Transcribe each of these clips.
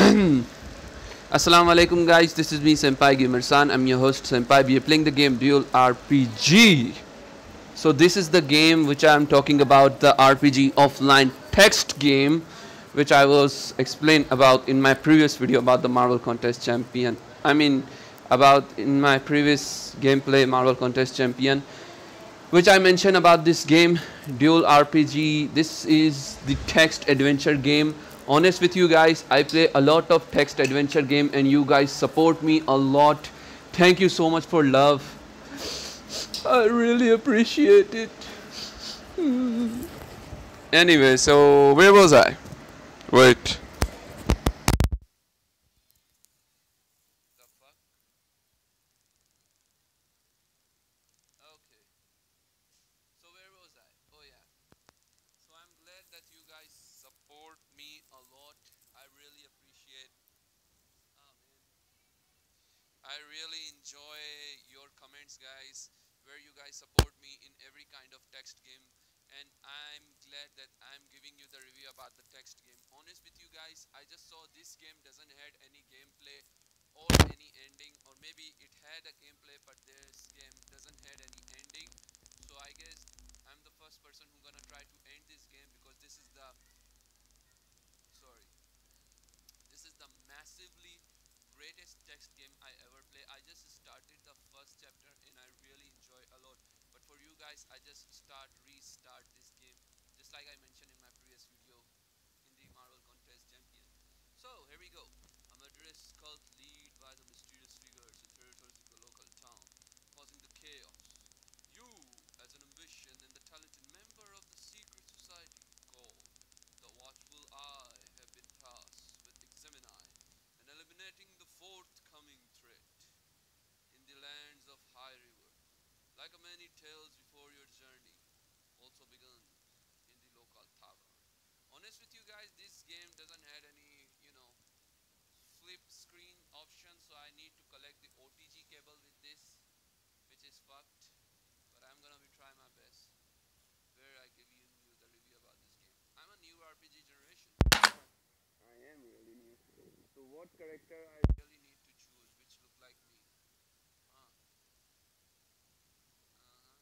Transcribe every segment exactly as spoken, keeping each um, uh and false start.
Assalamu alaikum guys, this is me Senpai Gamer San. I'm your host Senpai. We are playing the game Duel R P G. So this is the game which I'm talking about, the R P G offline text game, which I was explained about in my previous video about the Marvel Contest Champion. I mean about in my previous gameplay Marvel Contest Champion, which I mentioned about this game Duel R P G. This is the text adventure game. Honest with you guys, I play a lot of text adventure game and you guys support me a lot. Thank you so much for love. I really appreciate it. Hmm. Anyway, so where was I? Wait. The fuck? Okay. So where was I? Oh yeah. So I'm glad that you guys support me a lot. I really appreciate. Oh man. I really enjoy your comments, guys, where you guys support me in every kind of text game, and I'm glad that I'm giving you the review about the text game. Honest with you guys, I just saw this game doesn't had any gameplay or any ending, or maybe it had a gameplay but this game doesn't had any ending. So I guess I'm the first person who gonna try to end this game, because this is the sorry this is the massively greatest text game I ever play. I just started the first chapter and I really enjoy a lot. But for you guys, I just start restart this game, just like I mentioned in my previous video in the Marvel Contest Champion. So here we go. A murderous cult lead by the mysterious figures and territories of the local town, causing the chaos. You, as an ambition and the talented member of the secret society called the Watchful Eye, have been tasked with examining and eliminating the forthcoming threat in the lands of High River. Like a many tales before, your journey also begun in the local tavern. Honest with you guys, this game doesn't have any, you know, flip screen option, so I need to collect the O T G cable with this, which is fucked. But I'm gonna be try my best, where I give you, you the review about this game. I'm a new R P G generation. I am really new. So what character I really need to choose which look like me? Huh. Uh-huh.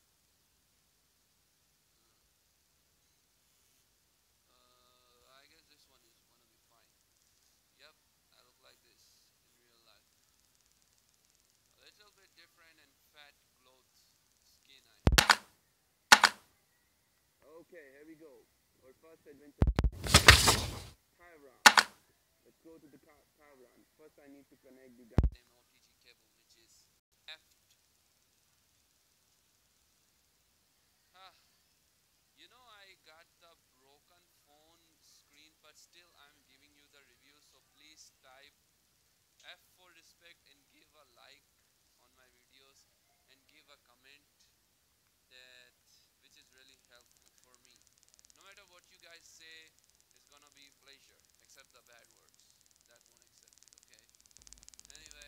Uh, I guess this one is gonna be fine. Yep, I look like this in real life. A little bit different and fat clothes skin I have. Okay, here we go. Our first adventure. Tavern. Let's go to the tavern. First I need to connect the goddamn O T G cable, which is F. Huh. You know, I got the broken phone screen, but still I'm giving you the review, so please type F for respect and give a like on my videos and give a comment, that which is really helpful for me. No matter what you guys say, it's gonna be pleasure, except the bad words. That won't accept it, okay? Anyway.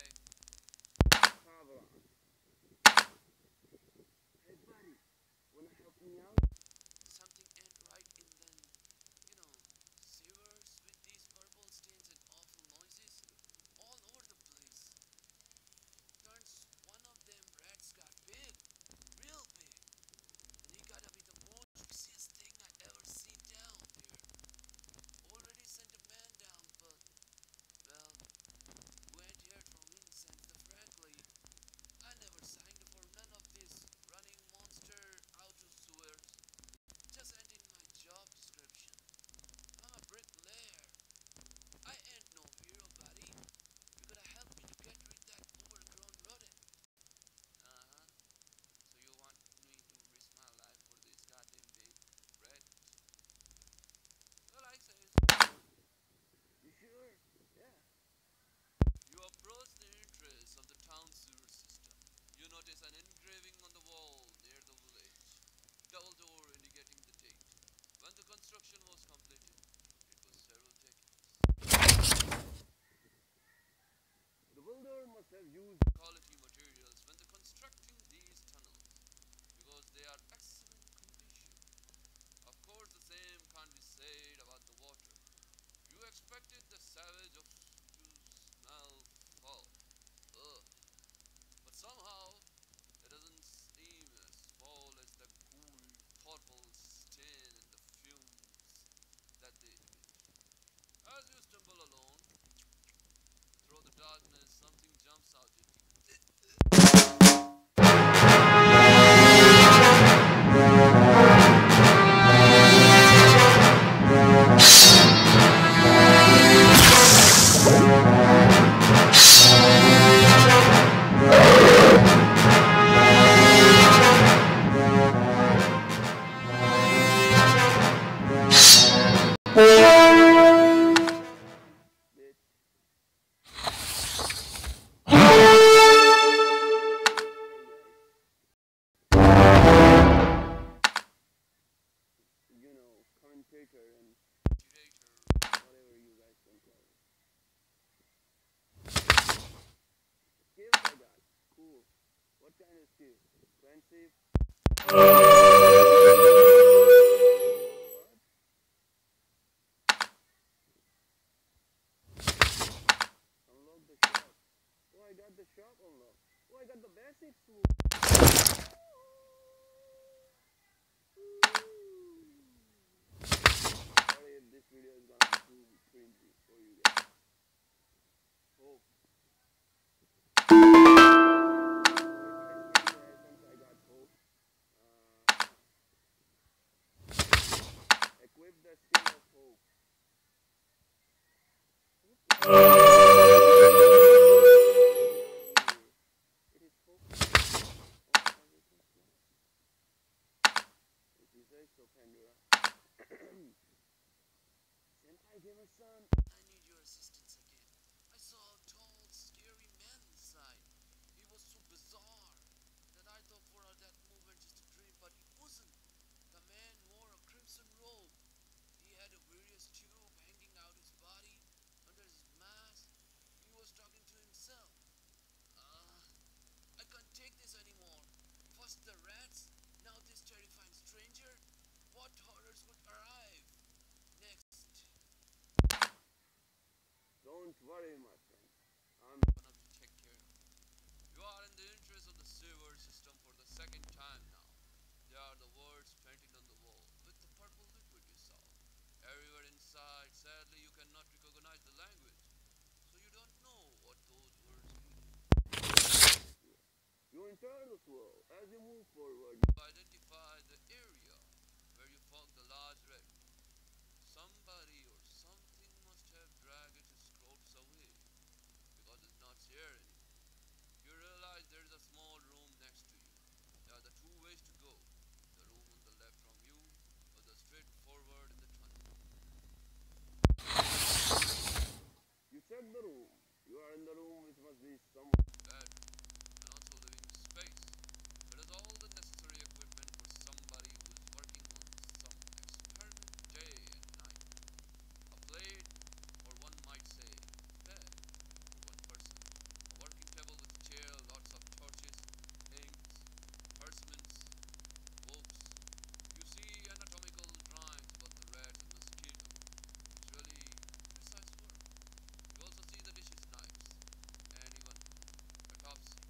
Hey buddy, wanna help me out? Something ain't right in them, you know, sewers with these purple stains and awful noises all over the place. Turns one of them rats got big, real big, and he gotta be the most juiciest thing I ever seen down here. Already sent a man down, but, well, we ain't heard from him since the frankly, I never signed for none of this running monster out of sewers. Just ain't in my job description. I'm a bricklayer. I ain't no hero, buddy. You gotta help me to get rid that overgrown rodent. Uh-huh. So you want me to risk my life for this goddamn big rat? Well, I say. You sure? Yeah. You approach the entrance of the town sewer system. You notice an engraving on the wall near the village. Double door indicating the date when the construction was completed. It was several decades. The builder must have used quality materials when the constructing these tunnels, because they are excellent condition. Of course, the same can't be said about the water. You expected the savage of kind of skill? Friendship? Unlock the shop. Oh, I got the shop unlocked. Oh, I got the basics. Sorry if this video is gonna be too cringy for you guys. Hope. I got hope. Uh, equip the skill of hope. It is hope. If you say so, Pandora. Senpai Gamer son, I need your assistance again. I saw a tall, scary man inside. He was so bizarre that I thought for that moment just a dream, but it wasn't. The man wore a crimson robe. He had a various tube hanging out his body. Under his mask, he was talking to himself. Uh, I can't take this anymore. First the rats, now this terrifying stranger. What horrors would arrive? Next. Don't worry, my friend. I'm gonna take care of it. You are in the interest of the sewer system for the second time now. There are the words painted on the wall with the purple liquid you saw. Everywhere inside, sadly, you cannot recognize the language, so you don't know what those words mean. You enter the swirl. As you move forward, you identify the area where you found the large red. Somebody or something must have dragged its corpse away, because it's not here anymore. You realize there is a small room next to you. There are the two ways to go. The room on the left from you, or the straight forward in the tunnel. You check the room. You are in the room which must be somewhere bad and also living space. It has all the necessary equipment for somebody who is working on some experiment day and night. A plate, or one might say, bed, for one person. A working table with a chair, lots of torches, inks, parchments, books. You see anatomical drawings about the rats and mosquitoes. It's really precise work. You also see the dishes knives, and even a top secret.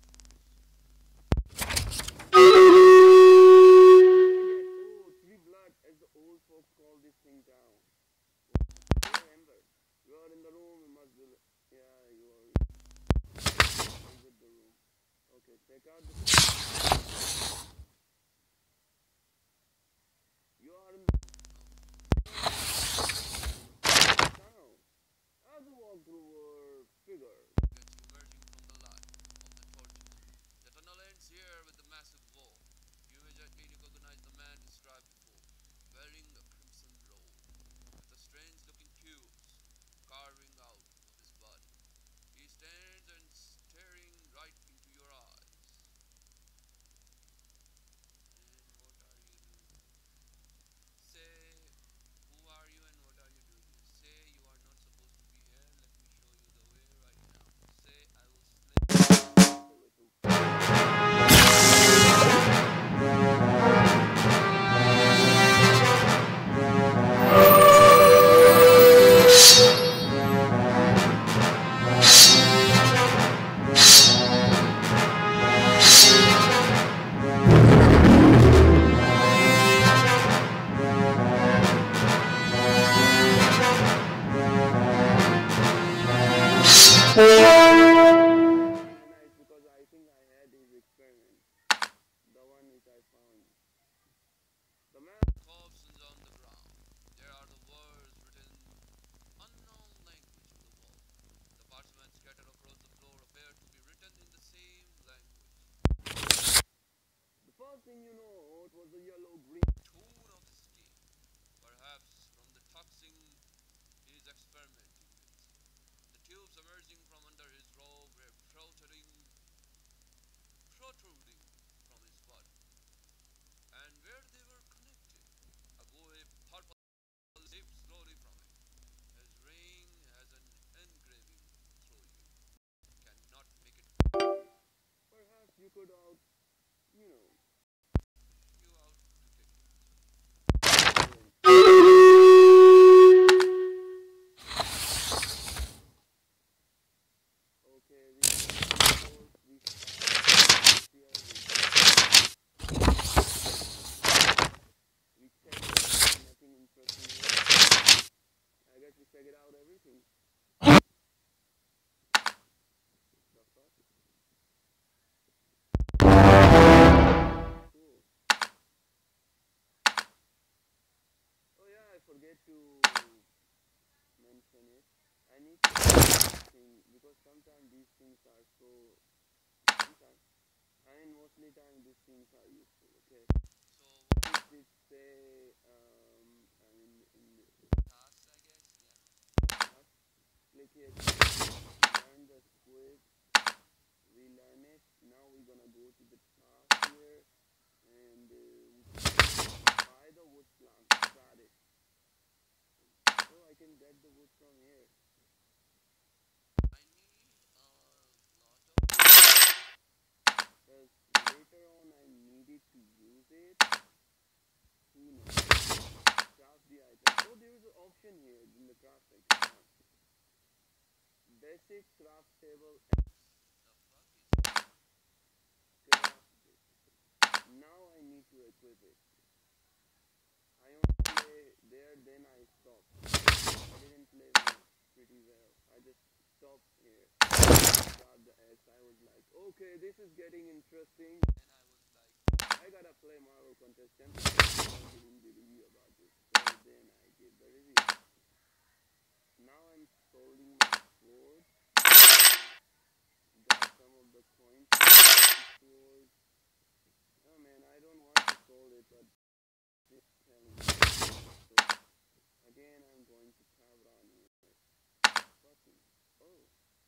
Oh, three blood, as the old folks call this thing down. Remember, you are in the room, you must be. Yeah, you are. Exit the room. Okay, take out the. You are in the. Now, as you walk through your figure gets emerging from the light of the torches. The tunnel ends here with the massive wall. You immediately recognize the man described before, wearing a crimson robe, with the strange-looking cubes carving out of his body. He stands and staring right into your eyes. And what are you doing? Say, who are you and what are you doing here? Say, you are not supposed to be here. Let me show you the way right now. Say, I will slay nice because I think I had his experiment, the one which I found. The man's corpse is on the ground. There are the words written unknown language on the wall. The parchment scattered across the floor appear to be written in the same language. The first thing you know, it was a yellow-green toad of his skin, perhaps from the toxin he is experimenting with. The tubes emerging from under his robe were protruding, protruding from his body, and where they were connected, a boy purple leaped slowly from it. His ring has an engraving through you. Cannot make it. Perhaps you could out you know. You out to take it. Okay, we course we start here we check nothing interesting here. I guess we check it out everything. The fuck? Cool. Oh yeah, I forget to mention it. I need to thing because sometimes these things are so sometimes I mean mostly time these things are useful, okay? So What did it say um I mean in the tasks, I guess. Yeah. task? Click here to learn the script. We learn it. Now we're gonna go to the task here and uh, buy the wood plant. Got it. Oh, I can get the wood from here. I need a lot of. Because later on I needed to use it. Who knows? Craft the item. Oh, there is an option here in the craft item. Basic craft table. The fuck is that? Craft it. Now I need to equip it. I only play there, then I stop. I didn't play pretty well. I just stopped here. Got the S. I was like, okay, this is getting interesting. And I was like, I gotta play Marvel Contestant. I was giving the review about this. So then I gave the review. Now I'm solding my sword. Got some of the coins. Sword. Oh man, I don't want to sold it, but this telling me. So again, I'm going to carve on here. Fucking. Oh.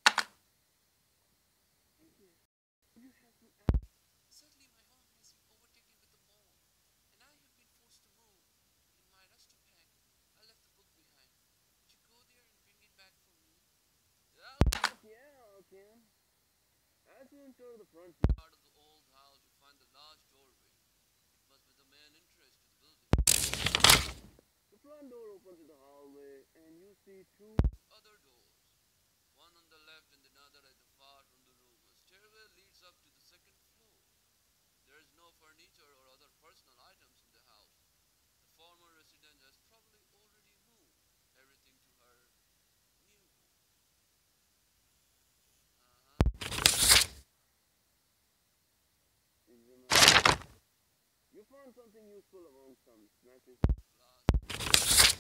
Thank you. You have some. suddenly my home has been overtaken with a bomb, and I have been forced to move. In my rusty pack, I left the book behind. Would you go there and bring it back for me? Yeah. Yeah, okay. As you enter the front Part of the old house, you find the large doorway. It must be the main entrance to the building. the front door opens to the hallway and you see two Other doors, one on the left and another at the far from the room. A stairway leads up to the second floor. There is no furniture or other personal items in the house. The former resident has probably already moved everything to her new home. Uh-huh. you found something useful among some snatches. Plus,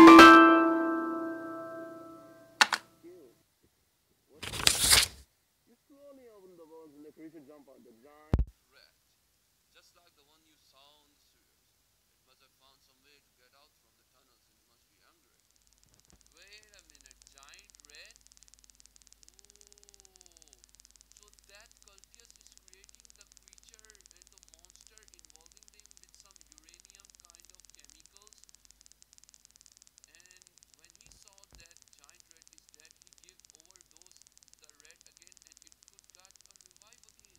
Skill. What? You slowly open the box and the creature jump out the giant. rat. Just like the one you saw on the sewers. It must have found some way to get out from the tunnels and it must be hungry. Wait a minute, giant rat? Oh, so that Cultius is creating the creature and the monster, involving them with some uranium kind of chemicals. And when he saw that giant rat is dead, he gave overdose the rat again, and it could got a revive again.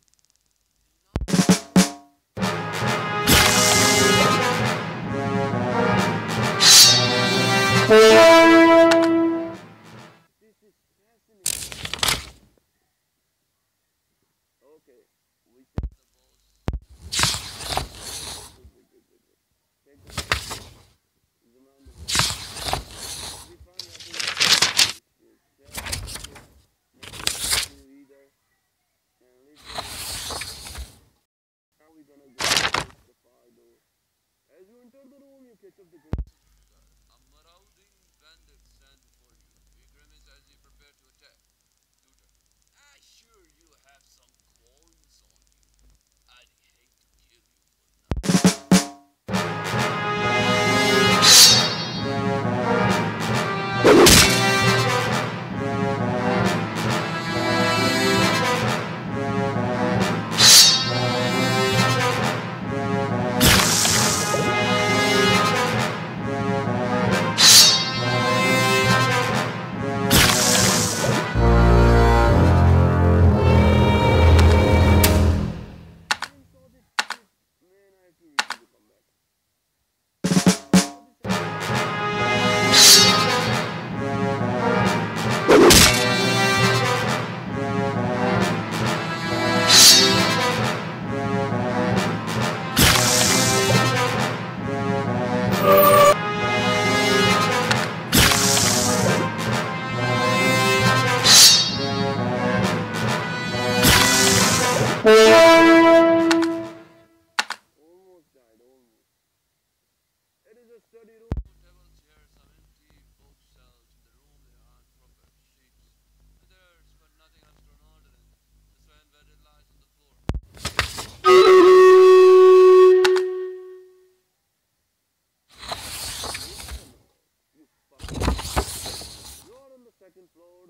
And now This is fascinating. Okay, we check the boss. Wait, wait, wait, wait, wait. Check the box. Zoom around the box. We found nothing. This is just nothing to do either. And let's go. Now we're gonna go to the far door. As you enter the room, you catch up the group. A marauding bandit stand before you. He grimaces as he prepare to attack. Tutor. Ah, sure you have some coins on you. I'd hate to kill you for nothing.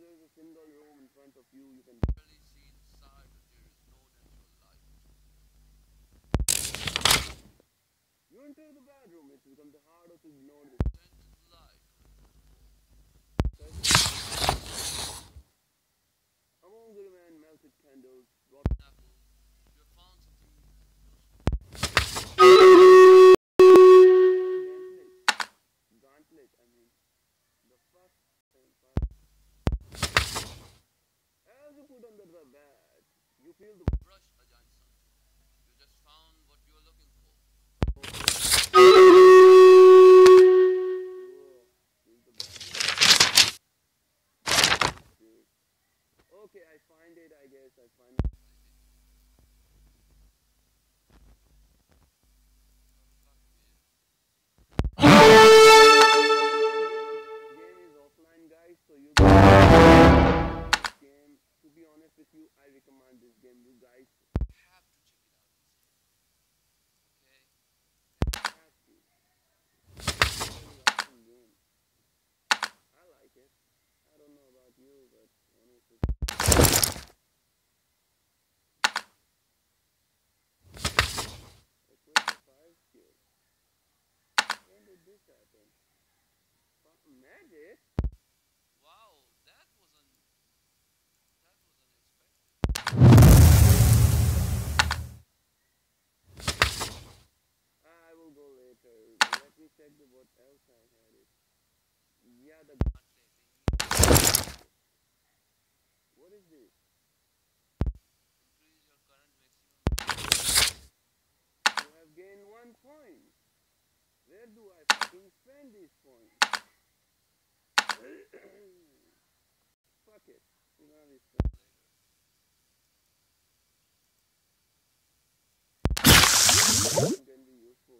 there's a single room in front of you. You can barely see inside, but there is no natural light. you enter the bedroom. It's become the harder to ignore the Tinted light among the remain melted candles, rotten apples. You have found something gauntlet. Gauntlet, I mean, the first thing. As you put under the bed, you feel the brush a giant sun. You just found what you were looking for. okay, I find it, I guess. I find it. Game is offline, guys, so you game. To be honest with you, I recommend this game. You guys Have to check it out. Okay. have to. It's a very awesome game. I like it. I don't know about you, but honestly, equip the five skills. When did this happen? Fuck, magic? Wow, that wasn't that was unexpected. I will go later. Let me check the what else I had it. Yeah, the what is this? Increase your current maximum. You have gained one point. Where do I fucking spend these points? Fuck it. We're gonna be spent Later. can be useful.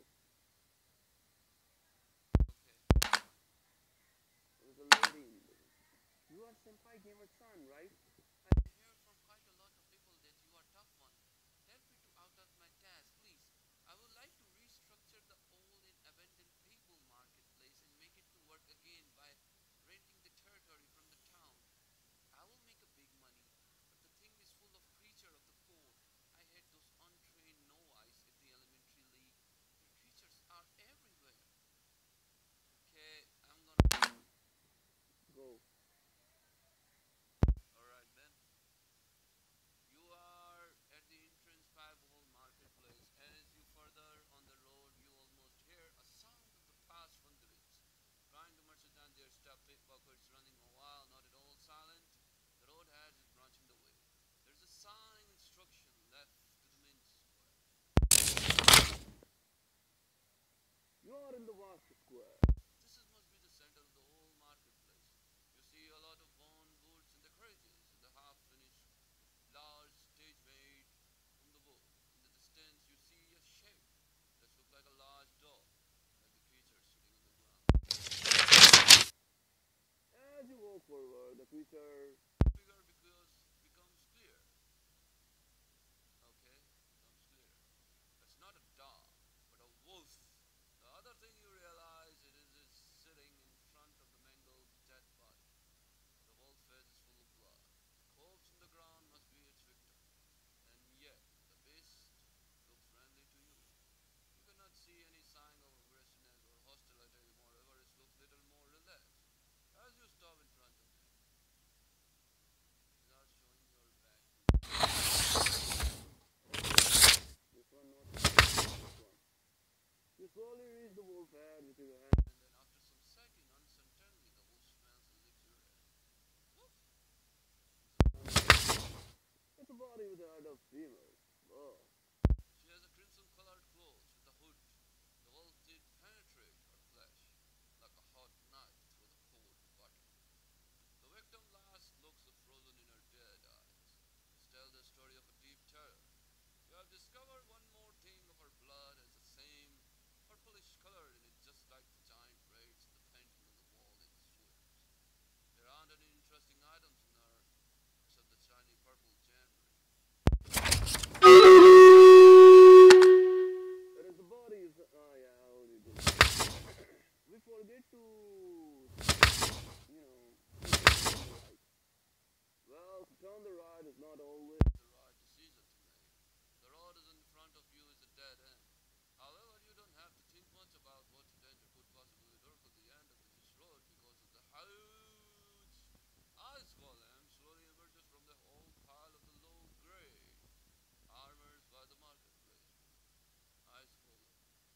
Okay. There's a lady in there. You are Senpai Gamer San, right? I hear from quite a lot of people that you are tough one. Help me to outdo my task, please. I would like to restructure the old and abandoned people marketplace and make it to work again by renting the territory from the town. I will make a big money, but the thing is full of creature of the cold. I hate those untrained novice at the elementary league. The creatures are everywhere. Okay, I'm gonna. Go. Alright then. You are at the entrance five hole marketplace. As you further on the road, you almost hear a sound of the past wanderings. Trying to merchandise their stuff, pickpockets running a while, not at all silent. The road has is branching the way. There's a sign instruction left to the main square. You are in the vast square. This is, must be the center of the whole marketplace. You see a lot of worn goods in the carriages and the half-finished large stage made from the wood. In the distance, you see a shape that looks like a large dog, like the creature sitting on the ground. As you walk forward, the creature Figure because becomes clear. Okay, becomes clear. It's not a dog, but a wolf. The other thing you realize it is is sitting in front of the mangled dead body. The wolf face is full of blood. Corpse in the ground must be its victim. And yet, the beast looks friendly to you. You cannot see any sign of aggressiveness or hostility, moreover, it looks little more relaxed. As you stop in front of it, without showing your back. this one not this one. You slowly reach the wolf head with your hand. And then after some second, uncertainly, the wolf smells and licks your head. Woof! It's a body with a head of female. Oh. She has a crimson-colored clothes with a hood. The wolf did penetrate her flesh like a hot knife through the cold butter. The victim last looks are frozen in her dead eyes. This tells the story of a deep terror. You have discovered one more thing of her blood has the same purplish color in it, just like the giant braids and the painting on the wall in the sewers. There aren't any interesting items in her except the shiny purple gem ring. is not always the right decision to make. The road is in front of you is a dead end. However, you don't have to think much about what danger could possibly lurk at the end of this road because of the huge ice golem slowly emerges from the whole pile of the low-grade armors by the marketplace. Ice golem.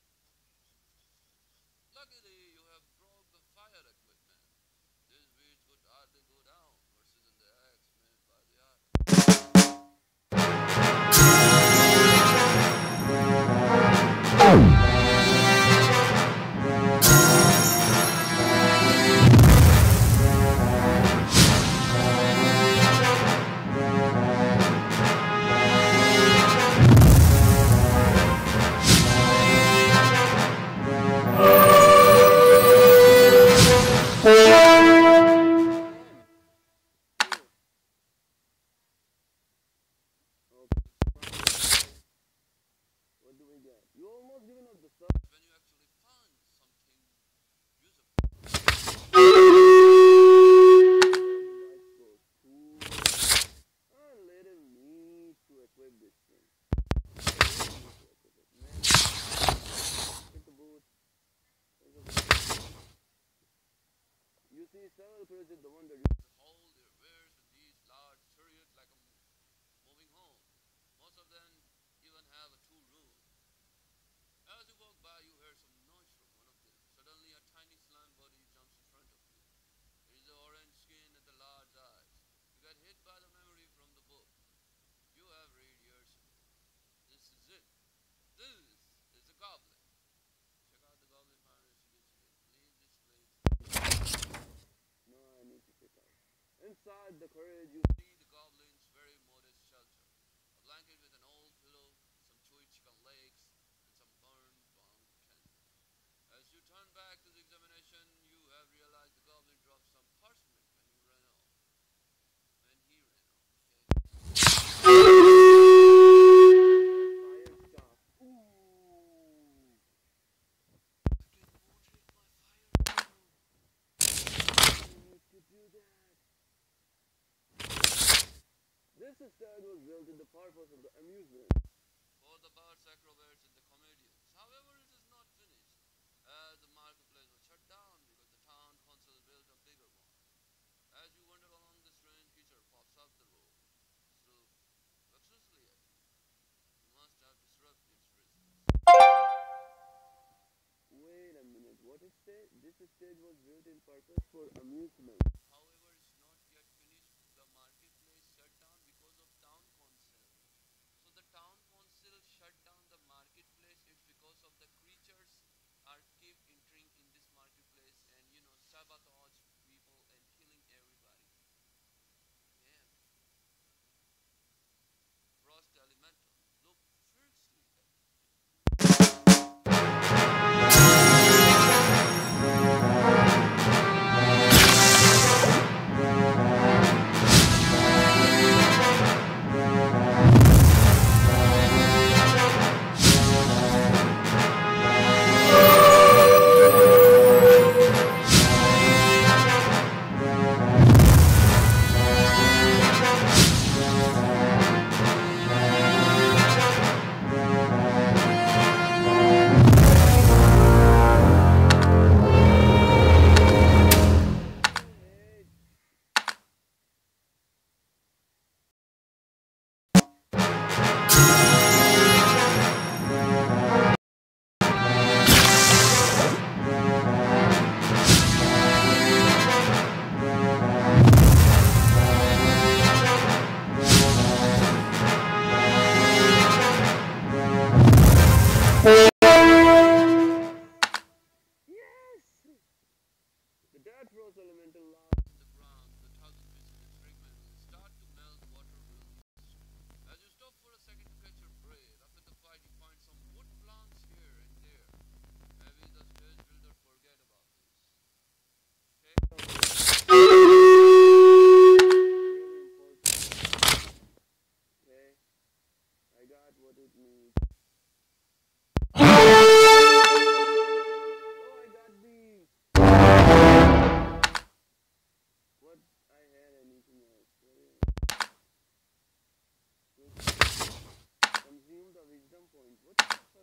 Luckily, you have brought the fire equipment. This beach could hardly go down versus in the axe made by the art. What do we get? You almost given up the stuff when you actually find something usable. A little need to equip this thing. Hit the boot. You see several crazy the one that used to hold their wares with these large chariots like a moving home. Most of them even have a two room. As you walk by, you hear some noise from one of them. Suddenly, a tiny slime body jumps in front of you. It is the orange skin and the large eyes. You get hit by the memory from the book you have read years ago. This is it. This is a goblin. Check out the goblin fire investigation. Leave this place. No, I need to check out. Inside the carriage, you see the goblin's very modest shelter. A blanket with an old pillow, some chewy chicken legs, and some burned bone candles. As you turn back to the examination, you have realized the goblin dropped some parchment when you ran off. When he ran off, okay? Fire stuff. Ooh. I can moderate my fire now. I need to do that. This instead was built in the purpose of the amusement for the birds, acrobats, and the comedians. However, it is not finished, as the marketplace was shut down because the town council built a bigger one. As you wander along, the strange creature pops up the road, so vexiously at you. You must have disrupted its residence. Wait a minute, what it said? This stage was built in purpose for amusement. However, it's not yet finished. The marketplace shut down because of town council. So the town council shut down the marketplace. It's because of the creatures are keep entering in this marketplace and you know sabotage people and killing everybody. Yeah. Frost elemental. Look fiercely at it.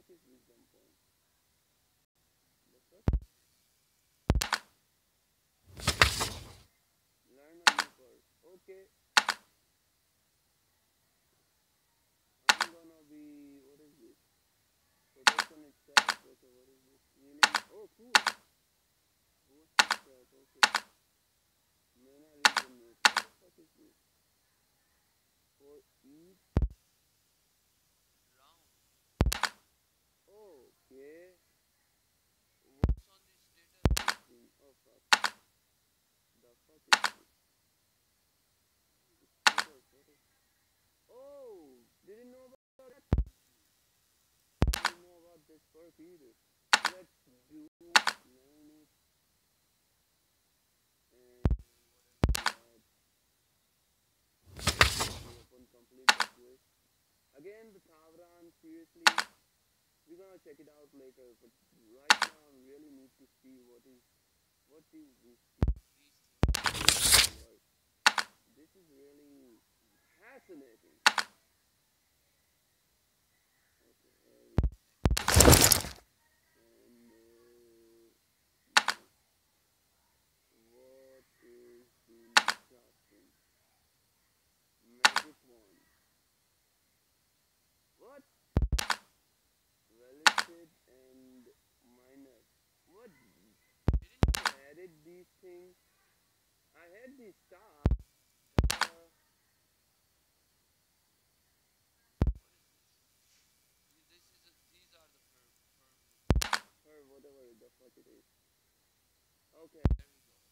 fuck is wisdom point? The fuck? Learn a new curse. Okay, I'm gonna be. What is this? Protection itself. Okay, what is this? Healing. Oh, cool. What's this crap? Okay. Mana regenerate. What the fuck is this? For each round. okay. What's on this status? This thing. Oh fuck. The fuck is this? Status. What is? Oh, didn't know about that. Didn't know about this perk either. Let's do learn it and whatever we open complete the quest. Again, the Tavran. Seriously, we're gonna check it out later. But right now, I really need to see what is what is this work. This is really fascinating. Okay, here we and uh, what is the crafting? Magic wand. What? Related and minor. What? Didn't I added these things? I had these stuff. Uh, This is a, these are the per, per or whatever the fuck it is. Okay. There we go.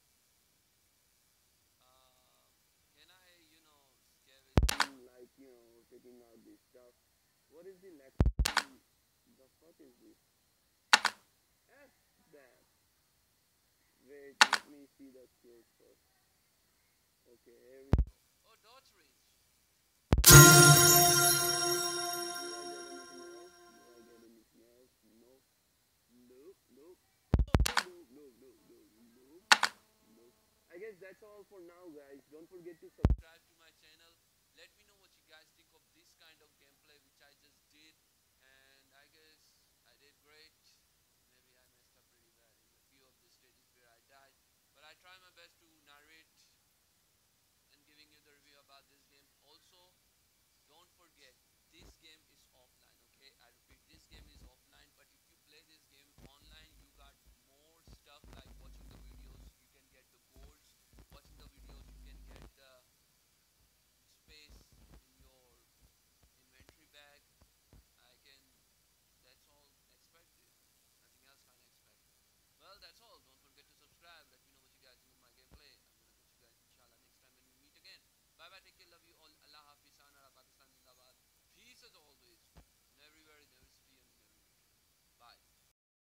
Uh, can I, you know, scavenge? Like, you know, taking out this stuff. What is the next thing? The fuck is this? F that. Wait, let me see the skills first. Okay, here we go. Oh, dodge range. I guess that's all for now, guys. Don't forget to subscribe. Subscribe to my channel. Let me know what you guys think of this kind of gameplay which I just did. And I guess I did great. Maybe I messed up pretty bad in a few of the stages where I died. But I try my best to narrate and giving you the review about this game. Also, don't forget, this game